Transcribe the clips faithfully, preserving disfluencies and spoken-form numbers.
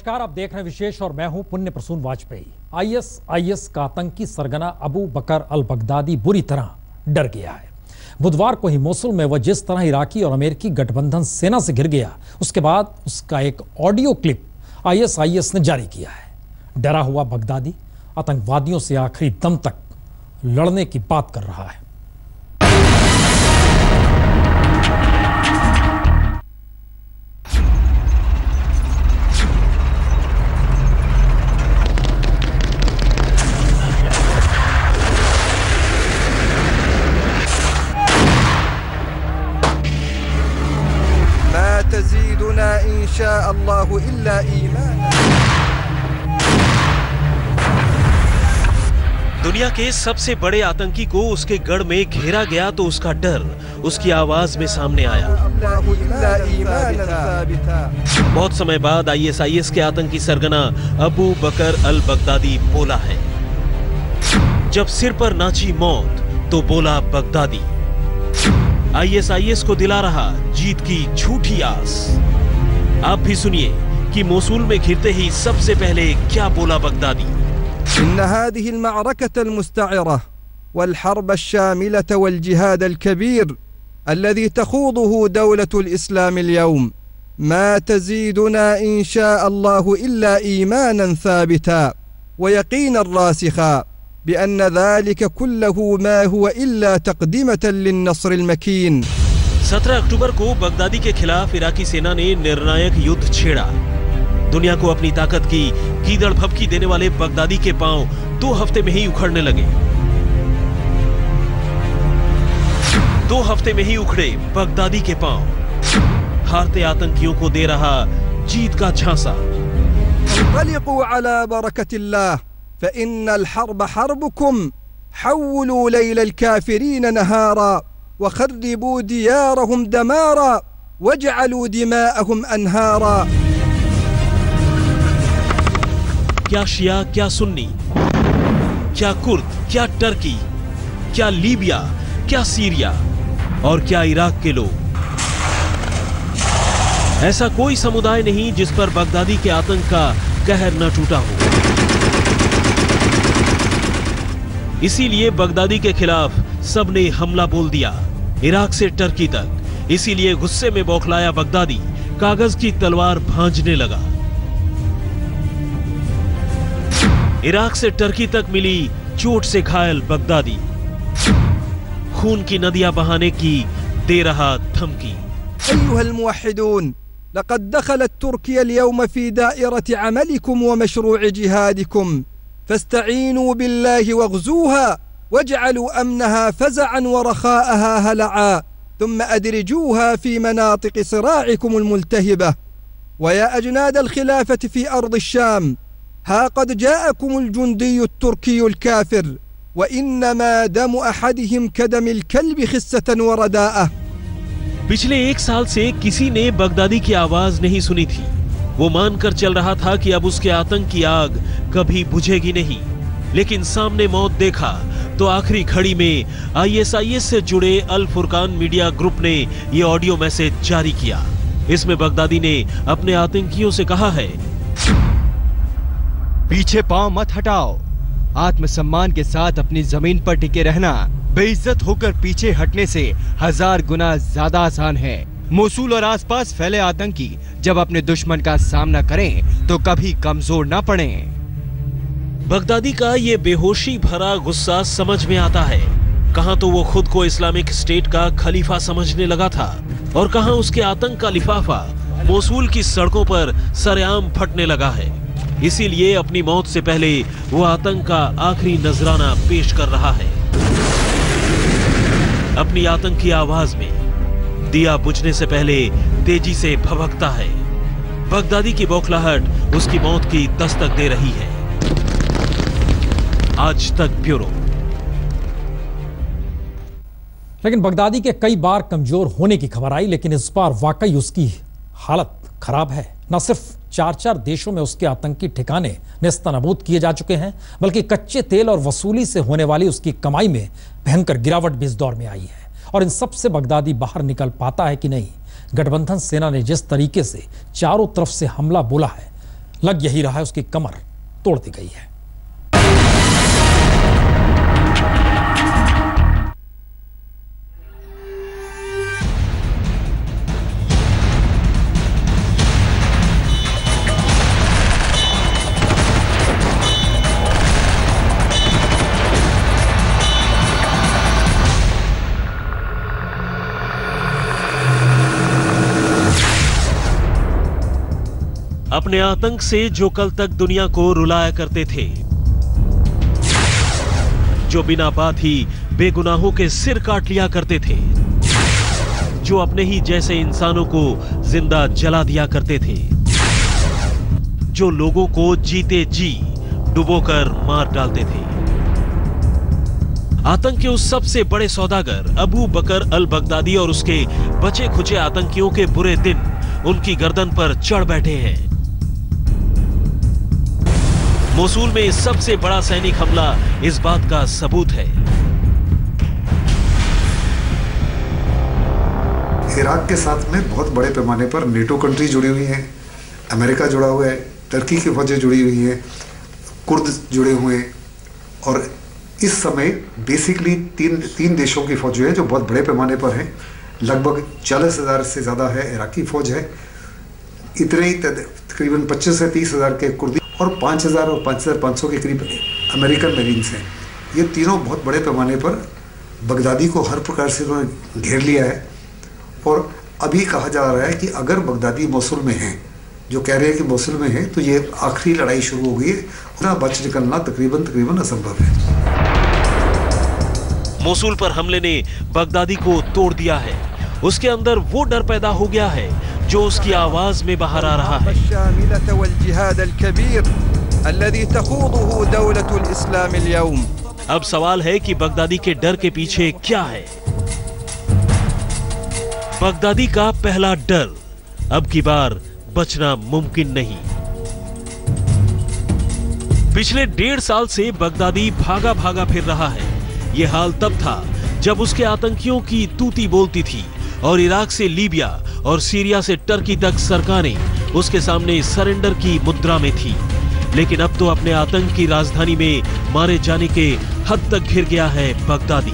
नमस्कार, आप देख रहे हैं विशेष और मैं हूं पुण्य प्रसून वाजपेयी। आईएसआईएस का आतंकी सरगना अबू बकर अल बगदादी बुरी तरह डर गया है। बुधवार को ही मोसुल में वह जिस तरह इराकी और अमेरिकी गठबंधन सेना से घिर गया, उसके बाद उसका एक ऑडियो क्लिप आईएसआईएस ने जारी किया है। डरा हुआ बगदादी आतंकवादियों से आखिरी दम तक लड़ने की बात कर रहा है। तज़ीदुना इंशाअल्लाहु इल्ला ईमान। दुनिया के सबसे बड़े आतंकी को उसके गढ़ में घेरा गया तो उसका डर उसकी आवाज में सामने आया। बहुत समय बाद आईएसआईएस के आतंकी सरगना अबू बकर अल बगदादी बोला है। जब सिर पर नाची मौत तो बोला बगदादी। आईएसआईएस को दिला रहा जीत की झूठी आस। आप भी सुनिए कि मोसुल में घिरते ही सबसे पहले क्या बोला बगदादी। إن هذه المعركة المستعرة والحرب الشاملة والجهاد الكبير الذي تخوضه دولة الإسلام اليوم ما تزيدنا إن شاء الله إلا إيمانا ثابتا ويقينا راسخا بأن ذلك كله ما هو إلا تقدمة للنصر المكين। सत्रह अक्टूबर को बगदादी के खिलाफ इराकी सेना ने निर्णायक युद्ध छेड़ा। दुनिया को अपनी ताकत की कीदड़ भभकी देने वाले बगदादी के पांव दो हफ्ते में ही उखड़ने लगे। दो हफ्ते में ही उखड़े बगदादी के पांव। हारते आतंकियों को दे रहा जीत का झांसा। انطلقوا على بركة الله فإن الحرب حربكم حولوا ليل الكافرين نهارا وخربوا ديارهم دمارا واجعلوا دماءهم أنهارا। क्या शिया, क्या सुन्नी, क्या कुर्द, क्या टर्की, क्या लीबिया, क्या सीरिया और क्या इराक के लोग, ऐसा कोई समुदाय नहीं जिस पर बगदादी के आतंक का कहर न टूटा हो। इसीलिए बगदादी के खिलाफ सबने हमला बोल दिया, इराक से टर्की तक। इसीलिए गुस्से में बौखलाया बगदादी कागज की तलवार भांजने लगा। इराक से टर्की तक मिली चोट से घायल बगदादी खून की नदियां बहाने की दे रहा धमकी। أيها الموحدون لقد دخلت تركيا اليوم في دائرة عملكم ومشروع جهادكم فاستعينوا بالله واغزوها واجعلوا أمنها فزعا ورخاءها هلعا ثم أدرجوها في مناطق صراعكم الملتهبة. ويا أجناد الخلافة في أرض الشام ها قد جاءكم الجندي التركي الكافر وإنما دم أحدهم كدم الكلب خسة ورداءة। पिछले एक साल से किसी ने बगदादी की आवाज नहीं सुनी थी। वो मानकर चल रहा था कि अब उसके आतंक की आग कभी बुझेगी नहीं, लेकिन सामने मौत देखा तो आखिरी घड़ी में आईएसआईएस से जुड़े अल फुरकान मीडिया ग्रुप ने ये ऑडियो मैसेज जारी किया। इसमें बगदादी ने अपने आतंकियों से कहा है, पीछे पांव मत हटाओ, आत्मसम्मान के साथ अपनी जमीन पर टिके रहना बेइज्जत होकर पीछे हटने से हजार गुना ज्यादा आसान है। मोसुल और आसपास फैले आतंकी जब अपने दुश्मन का सामना करें तो कभी कमजोर ना पड़ें। बगदादी का ये बेहोशी भरा गुस्सा समझ में आता है। कहां तो वो खुद को इस्लामिक स्टेट का खलीफा समझने लगा था और कहां उसके आतंक का लिफाफा मोसुल की सड़कों पर सरेआम फटने लगा है। इसीलिए अपनी मौत से पहले वो आतंक का आखिरी नजराना पेश कर रहा है। अपनी आतंक की आवाज में दिया बुझने से पहले तेजी से भभकता है। बगदादी की बौखलाहट उसकी मौत की दस्तक दे रही है। आज तक ब्यूरो। लेकिन बगदादी के कई बार कमजोर होने की खबर आई, लेकिन इस बार वाकई उसकी हालत खराब है। न सिर्फ चार चार देशों में उसके आतंकी ठिकाने नेस्तनाबूद किए जा चुके हैं, बल्कि कच्चे तेल और वसूली से होने वाली उसकी कमाई में भयंकर गिरावट भी इस दौर में आई है। और इन सब से बगदादी बाहर निकल पाता है कि नहीं, गठबंधन सेना ने जिस तरीके से चारों तरफ से हमला बोला है, लग यही रहा है उसकी कमर तोड़ दी गई है। अपने आतंक से जो कल तक दुनिया को रुलाया करते थे, जो बिना बात ही बेगुनाहों के सिर काट लिया करते थे, जो अपने ही जैसे इंसानों को जिंदा जला दिया करते थे, जो लोगों को जीते जी डुबोकर मार डालते थे, आतंक के उस सबसे बड़े सौदागर अबू बकर अल बगदादी और उसके बचे खुचे आतंकियों के बुरे दिन उनकी गर्दन पर चढ़ बैठे हैं। मोसूल में सबसे बड़ा सैनिक हमला इस बात का सबूत है। इराक के साथ में बहुत बड़े पैमाने पर नेटो कंट्री जुड़ी हुई हैं, अमेरिका जुड़ा हुआ है, टर्की की फौजें जुड़ी हुई हैं, कुर्द जुड़े हुए हैं और इस समय बेसिकली तीन तीन देशों की फौजें हैं जो बहुत बड़े पैमाने पर हैं। लगभग चालीस हजार से ज़्यादा है इराकी फौज है, इतने ही तकरीबन पच्चीस से तीस हजार के कुर्दी और पाँच हजार और पाँच हजार पाँच सौ के करीब अमेरिकन मरीन्स हैं। ये तीनों बहुत बड़े पैमाने पर बगदादी को हर प्रकार से उन्होंने घेर लिया है और अभी कहा जा रहा है कि अगर बगदादी मोसुल में हैं, जो कह रहे हैं कि मोसुल में है, तो ये आखिरी लड़ाई शुरू हो गई है, उतना बच निकलना तकरीबन तकरीबन असंभव है। मोसूल पर हमले ने बगदादी को तोड़ दिया है। उसके अंदर वो डर पैदा हो गया है जो उसकी आवाज में बाहर आ रहा है। अब सवाल है कि बगदादी के डर के पीछे क्या है। बगदादी का पहला डर, अब की बार बचना मुमकिन नहीं। पिछले डेढ़ साल से बगदादी भागा भागा फिर रहा है। यह हाल तब था जब उसके आतंकियों की तूती बोलती थी और इराक से लीबिया और सीरिया से टर्की तक सरकारें उसके सामने सरेंडर की मुद्रा में थी। लेकिन अब तो अपने आतंक की राजधानी में मारे जाने के हद तक घिर गया है बगदादी।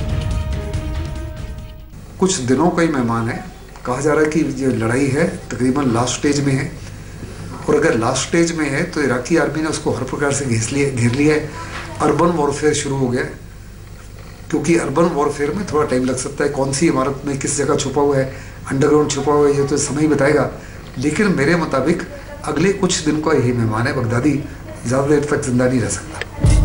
कुछ दिनों का ही मेहमान है। कहा जा रहा है कि ये लड़ाई है तकरीबन लास्ट स्टेज में है और अगर लास्ट स्टेज में है तो इराकी आर्मी ने उसको हर प्रकार से घेर लिया घेर लिया है। अर्बन वॉरफेयर शुरू हो गया, क्योंकि अर्बन वॉरफेयर में थोड़ा टाइम लग सकता है। कौन सी इमारत में किस जगह छुपा हुआ है, अंडरग्राउंड छुपा हुआ है, ये तो समय ही बताएगा। लेकिन मेरे मुताबिक अगले कुछ दिन का यही मेहमान है। बगदादी ज्यादा देर तक जिंदा नहीं रह सकता।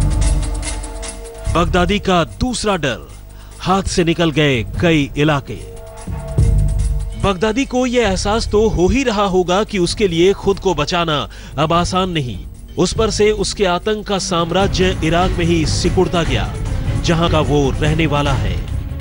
बगदादी का दूसरा डर, हाथ से निकल गए कई इलाके। बगदादी को यह एहसास तो हो ही रहा होगा कि उसके लिए खुद को बचाना अब आसान नहीं। उस पर से उसके आतंक का साम्राज्य इराक में ही सिकुड़ता गया, जहां का वो रहने वाला है।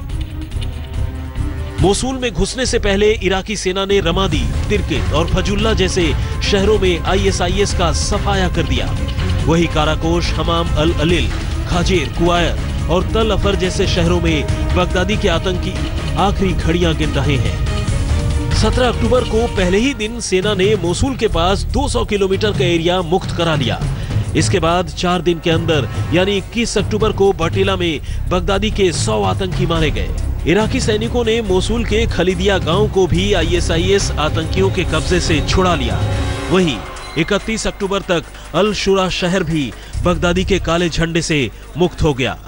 मोसूल में घुसने से पहले इराकी सेना ने रमादी, तिरकित और फजुल्ला जैसे शहरों में आईएसआईएस का सफाया कर दिया। वही काराकोश, हमाम अल अलिल, खाजेर, कुआयर और तल अफर जैसे शहरों में बगदादी के आतंकी आखिरी घड़ियां गिन रहे हैं। सत्रह अक्टूबर को पहले ही दिन सेना ने मोसूल के पास दो सौ किलोमीटर का एरिया मुक्त करा लिया। इसके बाद चार दिन के अंदर यानी इक्कीस अक्टूबर को बटीला में बगदादी के सौ आतंकी मारे गए। इराकी सैनिकों ने मोसूल के खलीदिया गांव को भी आईएसआईएस आतंकियों के कब्जे से छुड़ा लिया। वहीं इकतीस अक्टूबर तक अल शुरा शहर भी बगदादी के काले झंडे से मुक्त हो गया।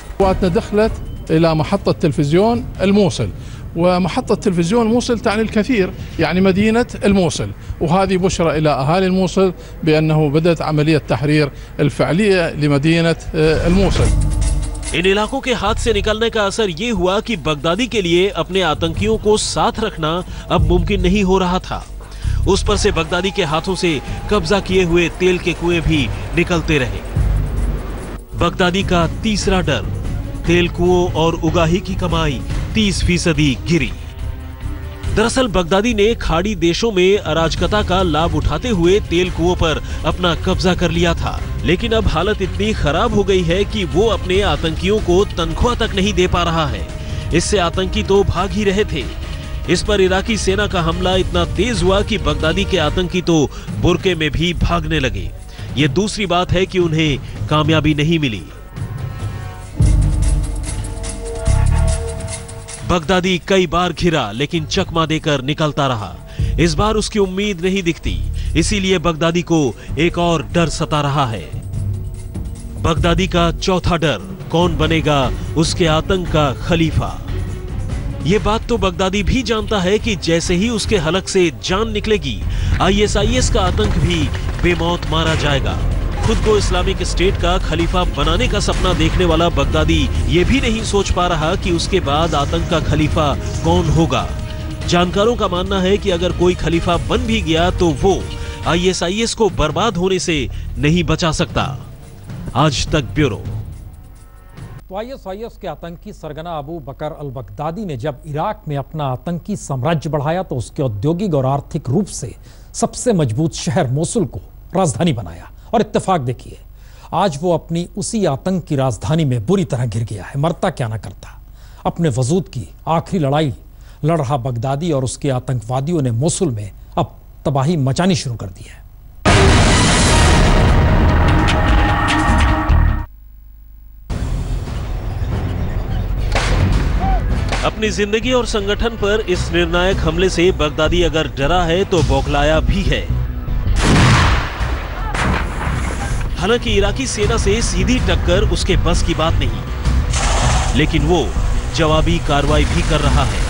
ومحطة تلفزيون الموصل تعني الكثير، يعني مدينة الموصل، وهذه بشرى إلى أهالي الموصل بأنه بدأت عملية تحرير الفعلية لمدينة الموصل। इन इलाकों के हाथ से निकलने का असर ये हुआ कि बगदादी के लिए अपने आतंकियों को साथ रखना अब मुमकिन नहीं हो रहा था। उस पर से बगदादी के हाथों से कब्जा किए हुए तेल के कुएं भी निकलते रहे। बगदादी का तीसरा डर, तेल कुओं और उगाही की कमाई तीस फीसदी गिरी। दरअसल बगदादी ने खाड़ी देशों में अराजकता का लाभ उठाते हुए तेल कुओं पर अपना कब्जा कर लिया था। लेकिन अब हालत इतनी खराब हो गई है कि वो अपने आतंकियों को तनख्वाह तक नहीं दे पा रहा है। इससे आतंकी तो भाग ही रहे थे, इस पर इराकी सेना का हमला इतना तेज हुआ कि बगदादी के आतंकी तो बुरके में भी भागने लगे। ये दूसरी बात है कि उन्हें कामयाबी नहीं मिली। बगदादी कई बार घिरा लेकिन चकमा देकर निकलता रहा। इस बार उसकी उम्मीद नहीं दिखती, इसीलिए बगदादी को एक और डर सता रहा है। बगदादी का चौथा डर, कौन बनेगा उसके आतंक का खलीफा। ये बात तो बगदादी भी जानता है कि जैसे ही उसके हलक से जान निकलेगी, आईएसआईएस का आतंक भी बेमौत मारा जाएगा। खुद को इस्लामिक स्टेट का खलीफा बनाने का सपना देखने वाला बगदादी ये भी नहीं सोच पा रहा कि उसके बाद आतंक का खलीफा कौन होगा। जानकारों का मानना है कि अगर कोई खलीफा बन भी गया तो वो आईएसआईएस को बर्बाद होने से नहीं बचा सकता। आज तक ब्यूरो। तो आईएसआईएस के आतंकी सरगना अबू बकर अल बगदादी ने जब इराक में अपना आतंकी साम्राज्य बढ़ाया तो उसके औद्योगिक और आर्थिक रूप से सबसे मजबूत शहर मोसुल को राजधानी बनाया। और इत्तेफाक देखिए, आज वो अपनी उसी आतंक की राजधानी में बुरी तरह घिर गया है। मरता क्या ना करता। अपने वजूद की आखिरी लड़ाई लड़ रहा बगदादी और उसके आतंकवादियों ने मोसुल में अब तबाही मचानी शुरू कर दी है। अपनी जिंदगी और संगठन पर इस निर्णायक हमले से बगदादी अगर डरा है तो बौखलाया भी है। हालांकि इराकी सेना से सीधी टक्कर उसके बस की बात नहीं, लेकिन वो जवाबी कार्रवाई भी कर रहा है।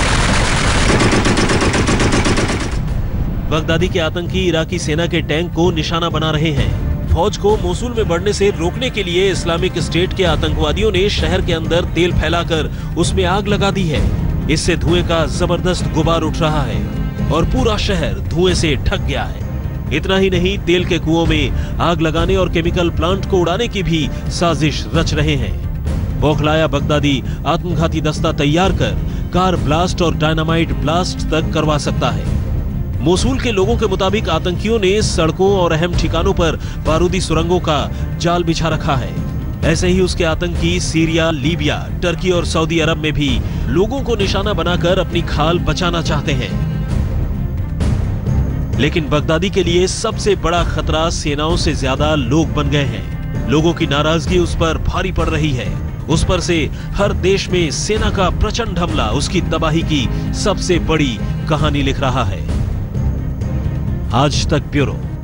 बगदादी के आतंकी इराकी सेना के टैंक को निशाना बना रहे हैं। फौज को मोसुल में बढ़ने से रोकने के लिए इस्लामिक स्टेट के आतंकवादियों ने शहर के अंदर तेल फैलाकर उसमें आग लगा दी है। इससे धुएं का जबरदस्त गुबार उठ रहा है और पूरा शहर धुएं से ढक गया है। इतना ही नहीं, तेल के कुओं में आग लगाने और केमिकल प्लांट को उड़ाने की भी साजिश रच रहे हैं। बौखलाया बगदादी आत्मघाती दस्ता तैयार कर कार ब्लास्ट और डायनामाइट ब्लास्ट तक करवा सकता है। मोसुल के लोगों के मुताबिक आतंकियों ने सड़कों और अहम ठिकानों पर बारूदी सुरंगों का जाल बिछा रखा है। ऐसे ही उसके आतंकी सीरिया, लीबिया, टर्की और सऊदी अरब में भी लोगों को निशाना बनाकर अपनी खाल बचाना चाहते हैं। लेकिन बगदादी के लिए सबसे बड़ा खतरा सेनाओं से ज्यादा लोग बन गए हैं। लोगों की नाराजगी उस पर भारी पड़ रही है। उस पर से हर देश में सेना का प्रचंड हमला उसकी तबाही की सबसे बड़ी कहानी लिख रहा है। आज तक ब्यूरो।